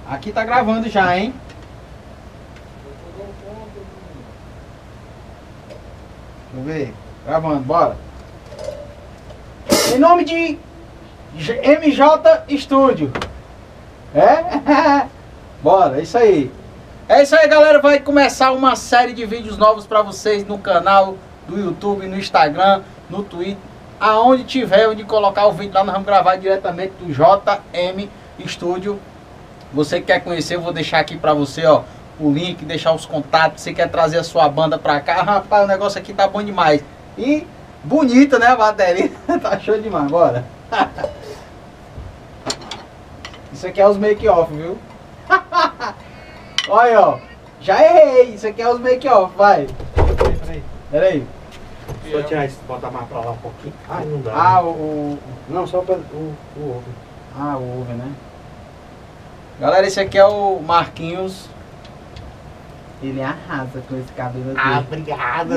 Aqui tá gravando já, hein? Deixa eu ver. Gravando, bora. Em nome de MJ Studio. É? Bora, é isso aí. É isso aí, galera. Vai começar uma série de vídeos novos pra vocês no canal do YouTube, no Instagram, no Twitter. Aonde tiver, onde colocar o vídeo lá, nós vamos gravar diretamente do JM Studio. Você que quer conhecer, eu vou deixar aqui pra você, ó, o link, deixar os contatos. Você quer trazer a sua banda pra cá, rapaz, o negócio aqui tá bom demais. E bonita, né, a bateria? Tá show demais, bora. Isso aqui é os make-off, viu? Olha, ó, já errei. Isso aqui é os make-off, vai. Peraí. Só tirar isso, botar mais pra lá um pouquinho. Ai, não dá. Ah, né? Não, só para o ovo. Ah, o ovo, né? Galera, esse aqui é o Marquinhos. Ele arrasa com esse cabelo aqui. Ah, obrigado.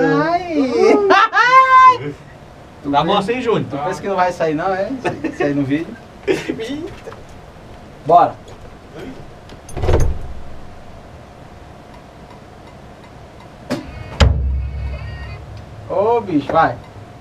Ai. Tá bom assim, Júnior? Tu pensa que não vai sair não, é? Sair no vídeo. Bora. Ô, bicho, vai.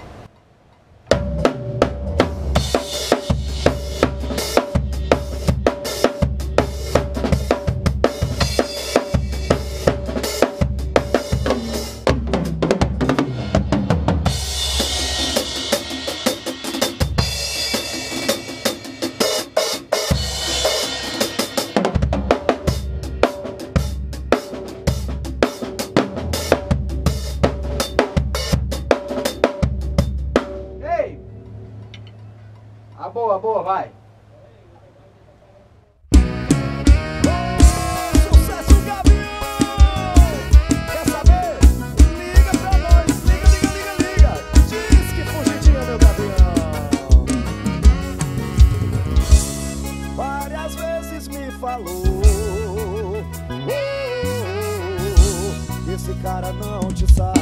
A boa, vai. Sucesso, Gabriel! Quer saber? Liga pra nós, liga. Diz que fugitinho, meu Gabriel. Várias vezes me falou, esse cara não te sabe.